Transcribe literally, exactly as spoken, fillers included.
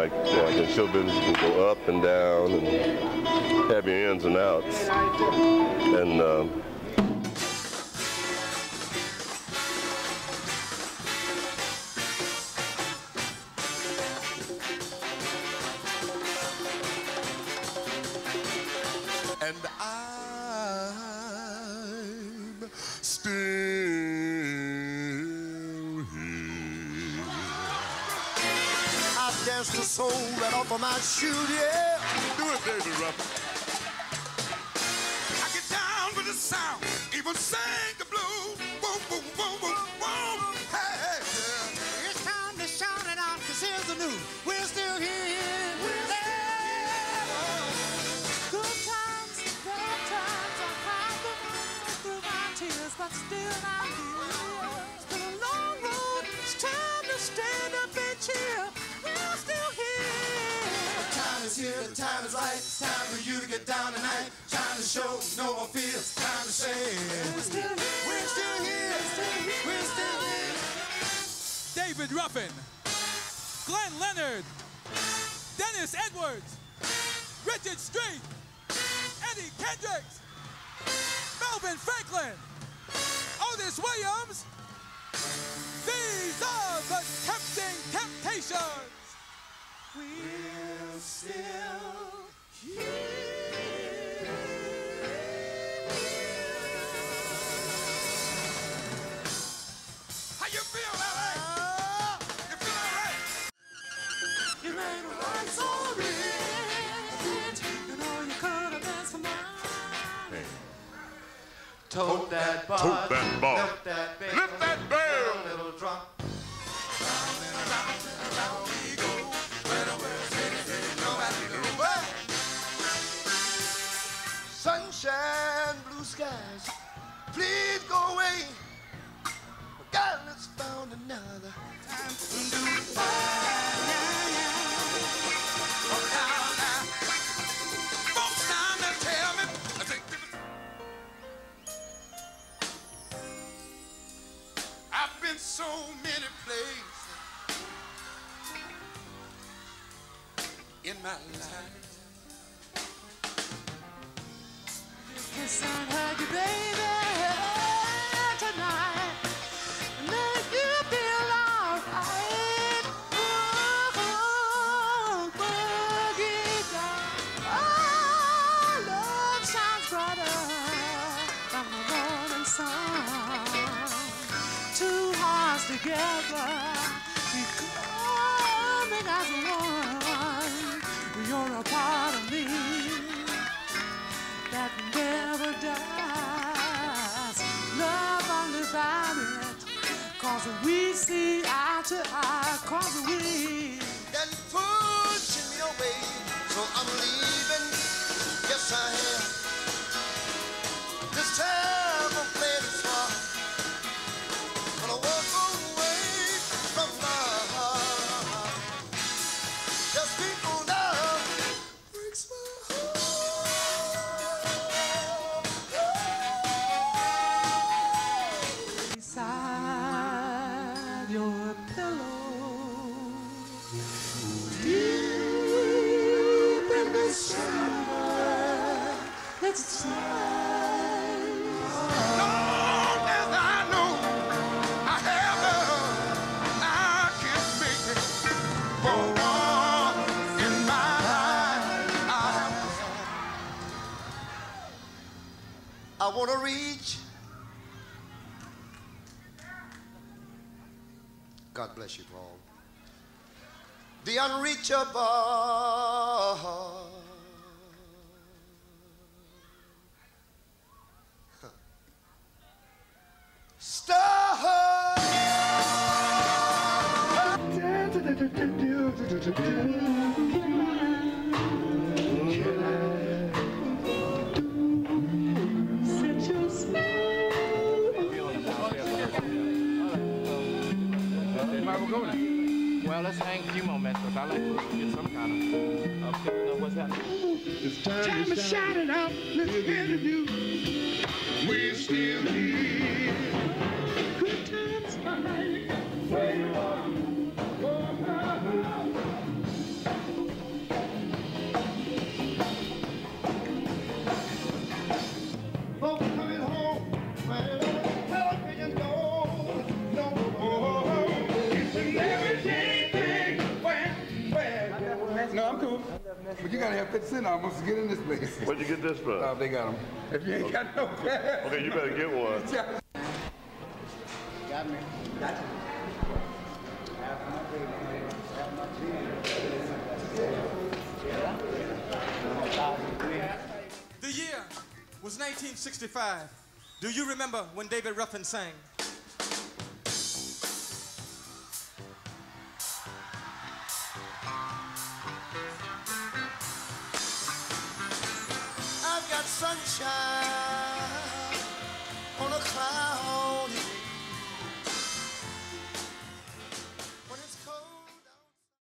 like, like in show business, you can go up and down and have your ins and outs. And um, and I'm still here. I danced the soul right off of my shoe, yeah. Do it, David Ruffin. I get down with the sound, even sing the blues. Whoa, whoa, whoa, whoa, whoa. Hey, hey, yeah. It's time to shout it out, 'cause here's the news. We're still here. We're still here. Good times, bad times, I hide them all through my tears, but still I'm here. It's been a long road. It's time to stand up and cheer. We're still here. The time is here, the time is right. It's time for you to get down tonight. Time to show no more fears. Time to say we're still here. We're still here. We're still here. David Ruffin, Glenn Leonard, Dennis Edwards, Richard Street, Eddie Kendrick, Melvin Franklin, Otis Williams. These are the tempting temptations. We're still here. How you feel, L A? You feel all right? You made my life so rich. You know you could have been for mine. Tote that bar, Tote that bar. lift that bell, Lift that bell. a little drunk. Round and around and around we go. Where the world's headed, headed, nobody knows. Well, sunshine, blue skies, please go away. God has found another time to do it. Oh, now, now. Folks time to tell me. I think I've been so many places in my life. Kiss and hug you, baby, tonight. Make you feel alright. Oh, boogie down. Oh, love shines brighter than the morning sun. Two hearts together, we coming as one. You're a part of me that never dies. Love only about it, 'cause we see eye to eye, 'cause we And pushing me away, so I'm leaving. Yes, I am. This time I'm playing it far. Gonna walk away from my heart. Just people now breaks my heart. beside your pillow, deep in the summer, it's time. Long as I know I have love, I can make it. For one in my life, I have. I wanna reach. God bless you, Paul. The unreachable. Star. Well, let's hang a few more metrics. I like to get some kind of, of picking up what's happening. It's time, time to shout it out. Let's hear the news. We're still here. Good times, where you are. But you gotta have fifty cent almost to get in this place. Where'd you get this from? Oh, they got them. If you ain't got no cash. Okay, you better get one. Got me. Got you. The year was nineteen sixty-five. Do you remember when David Ruffin sang? I've got sunshine